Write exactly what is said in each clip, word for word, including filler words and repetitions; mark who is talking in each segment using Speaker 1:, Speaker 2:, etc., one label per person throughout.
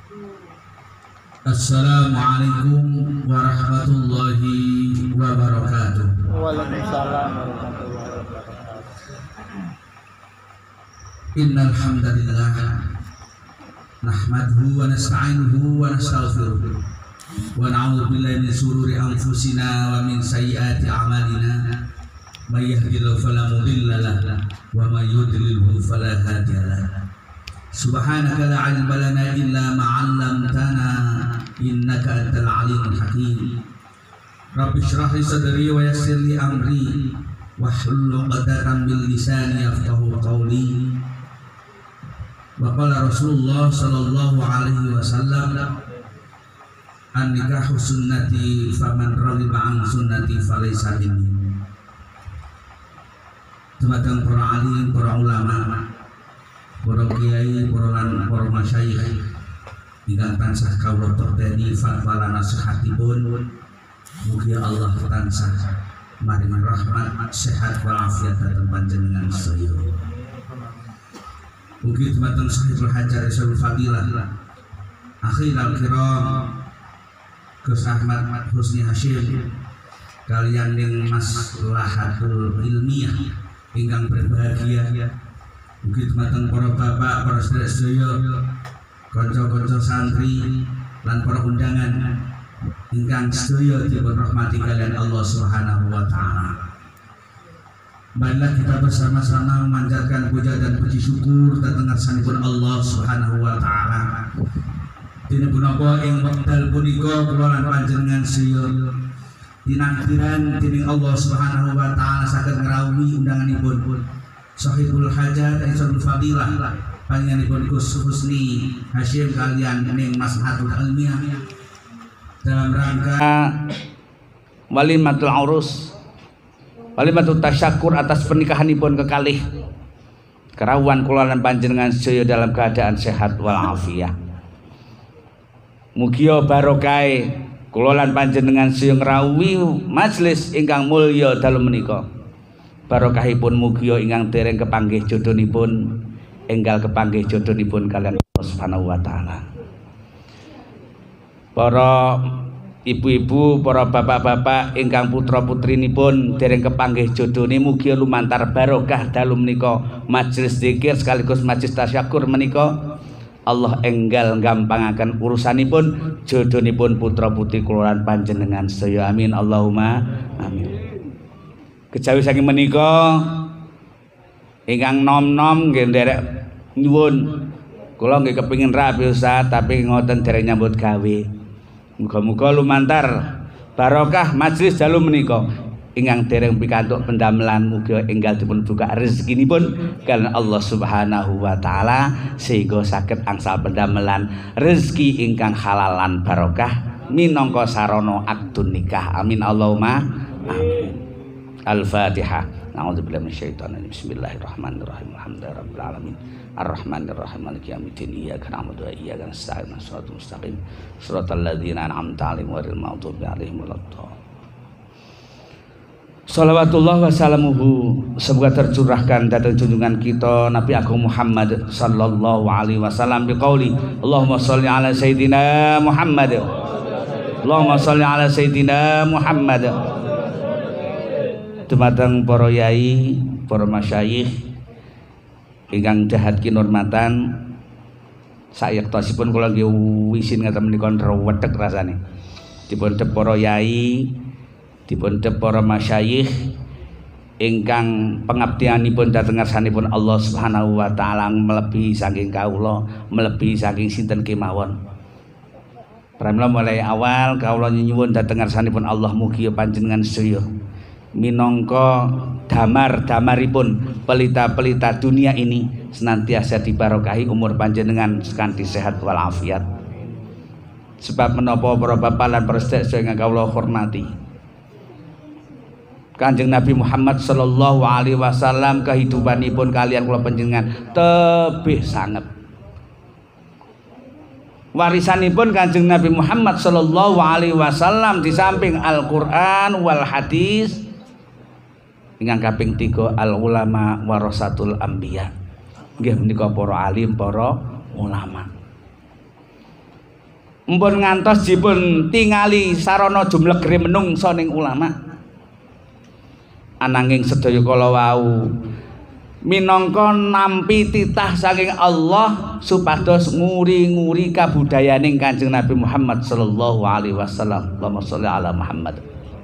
Speaker 1: Assalamualaikum warahmatullahi wabarakatuh.
Speaker 2: Waalaikumsalam warahmatullahi wabarakatuh.
Speaker 1: Innal hamdalillah nahmaduhu wa nasta'inuhu wa nastaghfiruh wa na'udzu billahi min shururi anfusina wa min sayyiati a'malina may yahdihillahu fala mudilla lahu wa may yudlilhu fala hadiya lahu. Subhanaka la 'ilma lana illa ma 'allamtana innaka antal 'alimul hakim. Rabbi shrah li sadri wa yassir li amri wahlul 'uqdatam min lisani yafqahu qawli. Wa qala Rasulullah sallallahu alaihi wasallam an-nikahu sunnati faman raghiba an sunnati falaysa minni. Teman-teman para alim, para ulama, para kiai, para lan para masyayikh ingkang tansah kawula terdeni fatwa lan nasihatipun, mugi Allah tansah maringi rahmat, sehat wal afiat dhateng panjenengan sedaya. Mugi teman-teman sahibul hajar isabul fadilah akhirul kiram Gus Ahmad Husni Hashim kalian yang maslahatul ilmiah ingkang berbahagia. Mugi teman-teman para bapak, para sedherek, kanca-kanca santri lan para undangan ingkang sedaya dipun rahmati kalian Allah Subhanahu wa taala. Marilah kita bersama-sama memanjatkan puja dan puji syukur dhateng ngarsanipun Allah Subhanahu wa taala. Dene punapa ing wekdal punika kula lan panjenengan sedaya dinantiran dening Allah Subhanahu wa taala saged ngrawuhi undanganipun Sahibul Hajat Isabul Fadilah panjenenganipun Gus Husni Hashim kalian ning Maslahatul Ilmiah dalam rangka walimatul urus, walimatul tasyakur atas pernikahanipun kekalih kerawuhan kula lan panjenengan sedaya dalam keadaan sehat wal afiat. Mugi barokah kula lan panjenengan sedaya ngrawuhi majelis ingkang mulya dalu menika. Barokahipun mugi ingkang dereng kepanggih jodhonipun enggal kepanggih jodhonipun kalian Allah Subhanahu wa taala. Para ibu-ibu, para bapak-bapak ingkang putra-putrinipun dereng kepanggih jodhone mugi lumantar barokah dalu menika majelis zikir sekaligus majelis tasyakur menika Allah enggal nggampangaken urusanipun jodhonipun putra-putri kula lan panjenengan sedaya. Amin Allahumma amin. Kejawi saking menika ingkang nom-nom nggih nderek nyuwun kula nggih kepengin rapi Ustaz tapi ngoten dereng nyambut gawe. Muga-muga lumantar barokah majelis dalu menika ingkang dereng pikantuk pendamelan mugi enggal dipun buka rezekinipun kalian Allah Subhanahu wa taala sehingga saged angsal pendamelan rezeki ingkang halalan barokah minangka sarana akdun nikah. Amin Allahumma amin. Al-Fatihah. A'udzubillahi minasyaitonir rajim. Bismillahirrahmanirrahim. Alhamdulillahirabbil alamin. Arrahmanirrahim. Maliki yaumiddin. Iyyaka na'budu wa iyyaka nasta'in. Shiratal mustaqim. Shiratal ladzina an'amta 'alaihim ghairil maghdubi 'alaihim waladdallin. Shalawatullah wa salamuhu semoga tercurahkan dhateng junjungan kita Nabi Agung Muhammad sallallahu alaihi wasallam biqauli Allahumma shalli ala sayyidina Muhammad. Allahumma shalli ala sayyidina Muhammad. Dumateng para yai, para masyayikh ingkang dahat kinurmatan sayektosipun kula nggih wisin ngaten menika rewedhek rasane. Dipun dhep para yai, dipun dhep para masyayikh ingkang pengabdianipun dhateng ngarsanipun Allah Subhanahu wa taala melebihi saking kawula, melebihi saking sinten kemawon. Pramila mulai awal kawula nyuwun dhateng ngarsanipun Allah mugi panjenengan sedaya minangka damar-damaripun pelita-pelita dunia ini senantiasa dibarokahi umur panjenengan kanthi sehat wal afiat. Sebab menapa para bapak lan para sedherek ingkang kawula hormati, Kanjeng Nabi Muhammad sallallahu alaihi wasallam kehidupanipun kalian kula panjenengan tebih sanget. Warisanipun Kanjeng Nabi Muhammad sallallahu alaihi wasallam di samping Al-Qur'an wal hadis ingkang kaping tiga al ulama warasatul anbiya. Nggih menika para alim, para ulama. Mpun ngantos dipun tingali sarana jumlegere menungsa ning ulama. Ananging sedaya kala wau minangka nampi titah saking Allah supados nguri-nguri kabudayaning Kanjeng Nabi Muhammad sallallahu alaihi wasallam. Allahumma sholli ala Muhammad.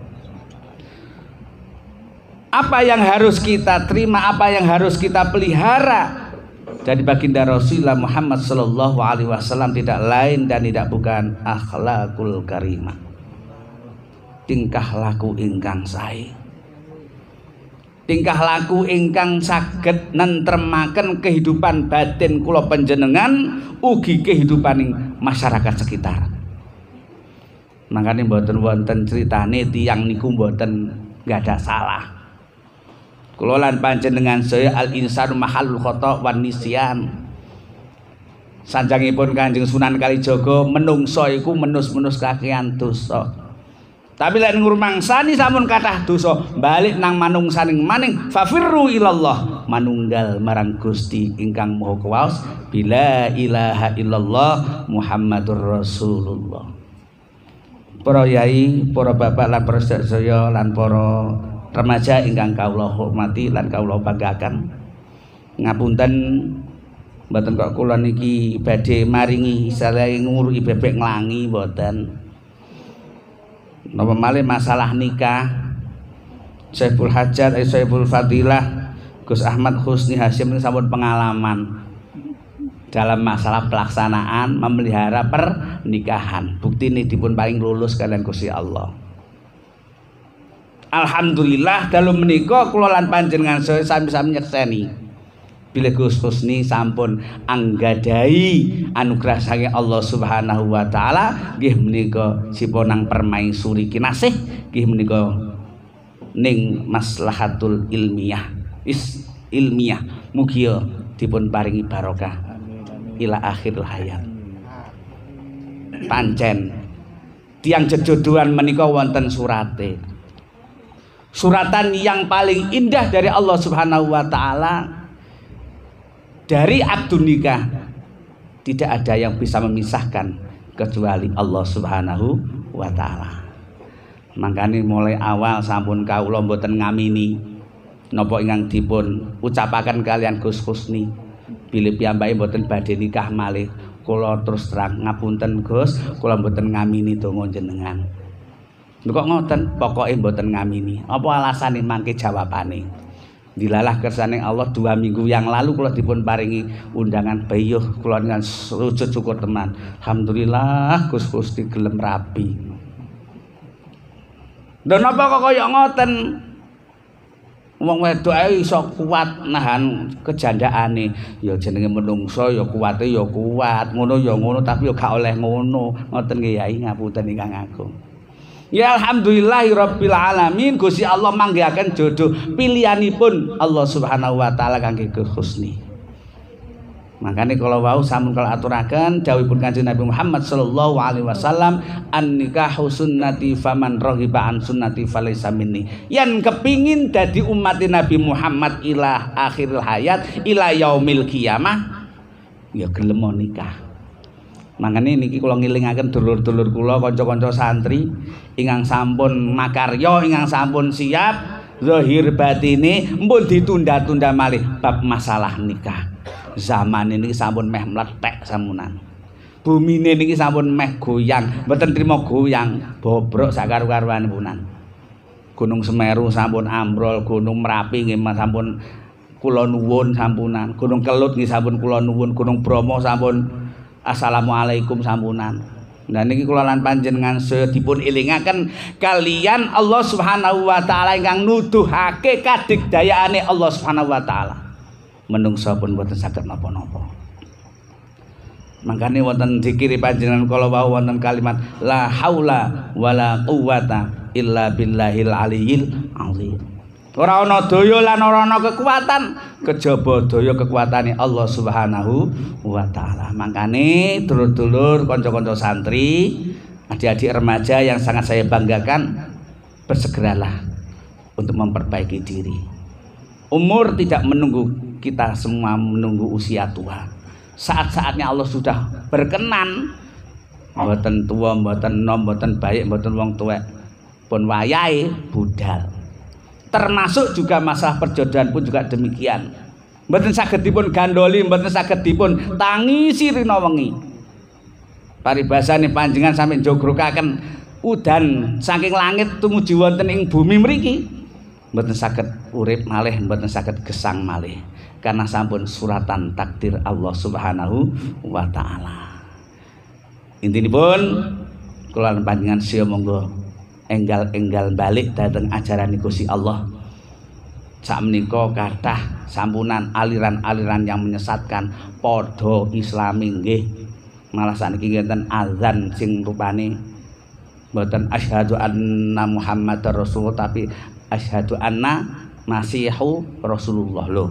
Speaker 1: Apa yang harus kita terima, apa yang harus kita pelihara dari baginda Rasulullah Muhammad sallallahu alaihi wasallam tidak lain dan tidak bukan akhlakul karimah. Tingkah laku ingkang sae. Tingkah laku ingkang saged nentremaken kehidupan batin kula panjenengan ugi kehidupaning masyarakat sekitar. Makanya mboten wonten critane tiyang niku mboten nggak ada salah. Kula lan panjenengan saya al insanu mahallul khata' wan nisyan. Sanjangipun Kanjeng Sunan Kalijaga menungso iku menus-menus kakean dosa. Tapi lek ngrumangsani sampun kathah dosa, balik nang manungsaning maning fafirru ilallah, manunggal marang Gusti ingkang Maha Kuwasa, bila ilaha illallah Muhammadur Rasulullah. Para yai, para bapak lan para sedaya lan para remaja ingkang kawula hormati lan kawula banggaken. Ngapunten mboten kok kula niki badhe maringi saleh nguruki bebek nglangi mboten. Napa malih masalah nikah Syaiful Hajat, Syaiful Fadilah Gus Ahmad Husni Hasyim ini sampun pengalaman dalam masalah pelaksanaan memelihara pernikahan. Bukti ini dipun paling lulus kalian Gusti Allah. Alhamdulillah dalu menika kula lan panjenengan saya sami-sami nyekseni bilih Gus Husni sampun anggadai anugerah saking Allah Subhanahu wa taala nggih menika siponang permaisuri kinasih nggih menika ning maslahatul ilmiah is ilmiah mugi dipun paringi barokah ila akhir hayat. Pancen tiang jejodohan menika wonten surate. Suratan yang paling indah dari Allah Subhanahu wa taala. Dari akdun nikah tidak ada yang bisa memisahkan kecuali Allah Subhanahu wa taala. Makanya mulai awal sampun kawula mboten ngamini napa ingkang dipun ucapaken kalian Gus Husni. Bilih piyambake mboten badhe nikah malih, kula terus terang ngapunten Gus, kula mboten ngamini donga jenengan. Kok ngoten, pokoke mboten ngamini. Apa alasane mangke jawabane? Dilalah kersane Allah dua minggu yang lalu kula dipun paringi undangan bayuh kula dengan sujud syukur teman. Alhamdulillah Gus Gusti gelem rabi. Lha napa kok kaya ngoten? Wong wedok ae iso kuat nahan kejandaane. Ya jenenge menungso ya kuwate ya kuat, ngono ya ngono tapi ya gak oleh ngono. Ngoten nggih Yai ngapunten ingkang agung. Ya alhamdulillahirabbil alamin Gusti Allah manggihaken jodoh pilihanipun Allah Subhanahu wa taala kangge Gus Husni. Makane kala wau sampun kala aturaken dawuhipun Kanjeng Nabi Muhammad sallallahu alaihi wasallam an-nikahu sunnati faman raghiba an sunnati falaysa minni. Yen kepingin dadi umat Nabi Muhammad ila akhiril hayat ila yaumil qiyamah ya gelem nikah. Mangane niki kula ngilingaken dulur-dulur kula kanca-kanca santri ingkang sampun makarya ingkang sampun siap zahir batine mpun ditunda-tunda malih bab masalah nikah. Zaman ini sampun meh mlethek samunan. Bumine niki sampun meh goyang, mboten trima goyang, bobrok sak karo-karoane punan. Gunung Semeru sampun ambrol, Gunung Merapi nggih sampun kula nuwun sampunan. Gunung Kelut nggih sampun kula nuwun, Gunung Bromo sampun assalamualaikum sampunan. Nah niki kula lan panjenengan sedaya dipun elingaken kalian Allah Subhanahu wa taala ingkang nuduhake kadigdayaane Allah Subhanahu wa taala. Menungsa pun boten saged napa-napa. Mangkane wonten zikir panjenengan kala wau wonten kalimat la haula wala quwata illa billahil aliyil azim. Ora ana daya lan ora ana kekuatan kejaba daya kekuatane Allah Subhanahu wa taala. Mangkane dulur-dulur kanca-kanca santri, adik-adik remaja yang sangat saya banggakan, bersegeralah untuk memperbaiki diri. Umur tidak menunggu kita semua menunggu usia tua. Saat-saatnya Allah sudah berkenan Mboten tuwa, mboten enom, mboten baik, mboten wong tuwek. Pun wayahe budal. Termasuk juga masalah perjodohan pun juga demikian. Mboten saged dipun gandoli, mboten saged dipun tangisi rina wengi. Paribasane panjenengan sampe jogrokaken udan saking langit tumuju wonten ing bumi mriki. Mboten saged urip malih, mboten saged gesang malih. Karena sampun suratan takdir Allah Subhanahu wa taala. Intinipun kula lan panjenengan siya monggo enggal-enggal balik dhateng ajaran Gusti Allah. Sakmenika kathah sampunan aliran-aliran yang menyesatkan padha islami nggih. Malah saniki ngenten azan sing rupane mboten asyhadu anna Muhammadar Rasulullah tapi asyhadu anna Masihu Rasulullah lho.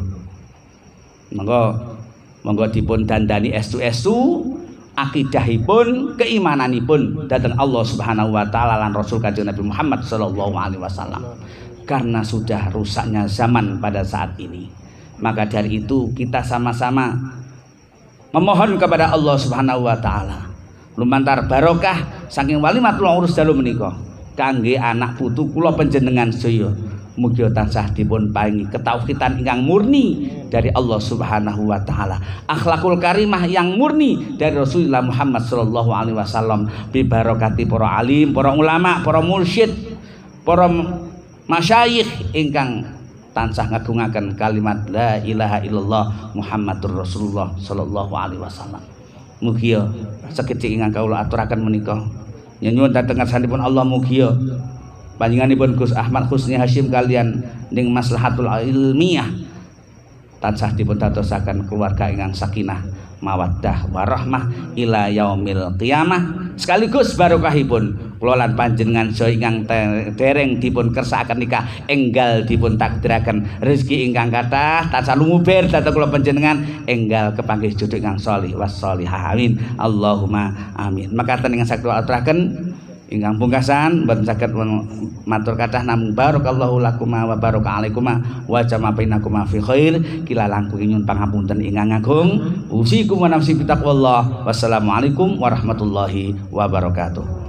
Speaker 1: Monggo monggo dipun dandani estu-estu akidahipun, keimananipun dhateng Allah Subhanahu wa taala lan Rasul Kanjeng Nabi Muhammad sallallahu alaihi wasallam. Karena sudah rusaknya zaman pada saat ini. Maka dari itu kita sama-sama memohon kepada Allah Subhanahu wa taala lumantar barokah saking walimatul urus dalu menika kangge anak putu kula panjenengan sedaya. Mugi tansah dipun paringi ketauhidan ingkang murni dari Allah Subhanahu wa taala, akhlakul karimah yang murni dari Rasulullah Muhammad sallallahu alaihi wasallam, bi barokati para alim, para ulama, para mursyid, para masyayikh ingkang tansah ngagungaken kalimat la ilaha illallah Muhammadur Rasulullah sallallahu alaihi wasallam. Mugi sekedik ingkang kawula aturaken menika nyuwun dhateng ngarsanipun Allah, mugi panjenenganipun Gus Ahmad Husni Hashim kalian ning maslahatul ilmiah tansah dipun dadosaken keluarga ingkang sakinah mawaddah warahmah ila yaumil qiyamah, sekaligus barokahipun kula lan panjenengan sedaya ingkang dereng dipun kersakaken nikah enggal dipun takdiraken rezeki ingkang kathah tansah lumuber dhateng kula panjenengan enggal kepanggih jodoh ingkang sholih washolihah amin Allahumma amin. Mekaten ingkang saged aturaken ingkang pungkasan mboten saged matur kathah namung barakallahu lakuma wa baraka alaikuma wa jama bainakuma fi khair. Kila langkung nyuwun pangapunten ingkang agung. Usikum wa nafsi bitaqwallah. Wassalamualaikum warahmatullahi wabarakatuh.